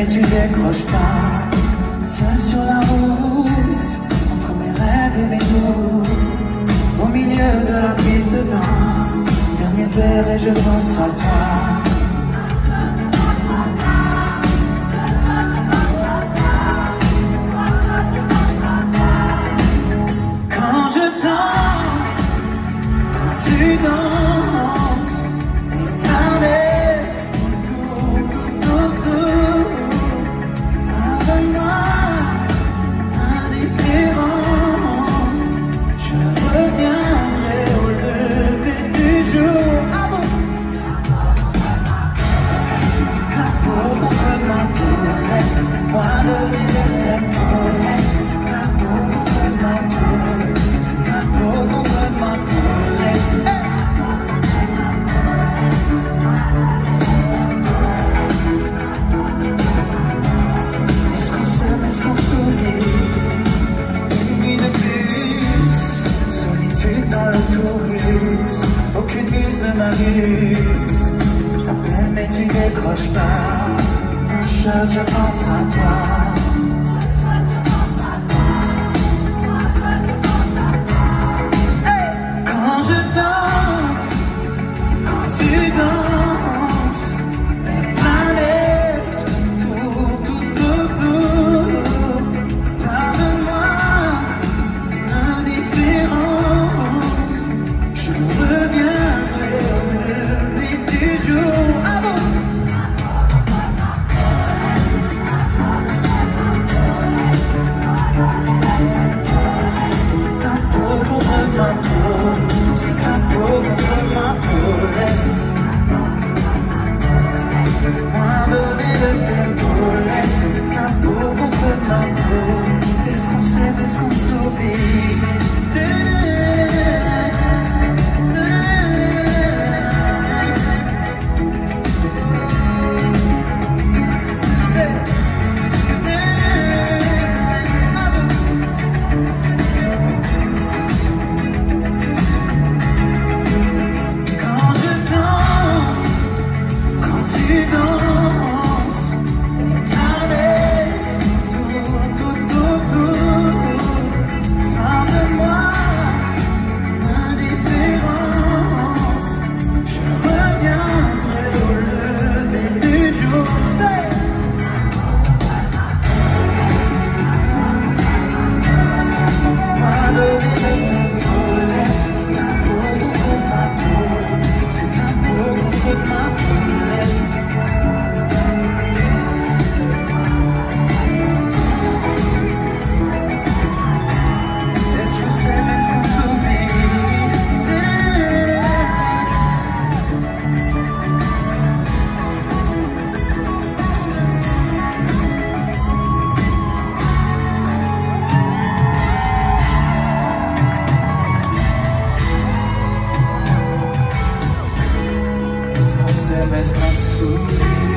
mais tu décroches pas. Seul sur la route, entre mes rêves et mes doutes, au milieu de la piste de danse, dernier verre et je pense à toi. Quand je danse, quand tu danses, les planètes, pardonne-moi, indifférence, je reviendrai au lever du jour. Ta peau contre ma peau, laisse-moi donner tes promesses. Ta peau contre ma peau, ta peau contre ma peau, laisse-moi. Est-ce qu'on s'oublie? Une nuit de plus, solitude dans l'autobus, aucune muse ne m'amuse. Je t'appelle mais tu décroches pas, un choc je pense à toi. Quand je danse, quand tu danses, les planètes, pardonne-moi, indifférence, je reviendrai au lever du jour. Ta peau contre ma peau, c'est ta peau contre ma peau, laisse-moi donner de tes mots, laisse ta peau contre ma peau. Est-ce qu'on s'aime, est-ce qu'on s'oublie? Quand je danse, quand tu danses, les planètes, pardonne-moi, indifférence, je reviendrai au lever du jour. Pardonne-moi, laisse ta peau contre ma peau, c'est ta peau contre ma peau, laisse. Est-ce qu'on s'aime, est-ce qu'on s'oublie? Est-ce qu'on s'aime, est-ce qu'on s'oublie?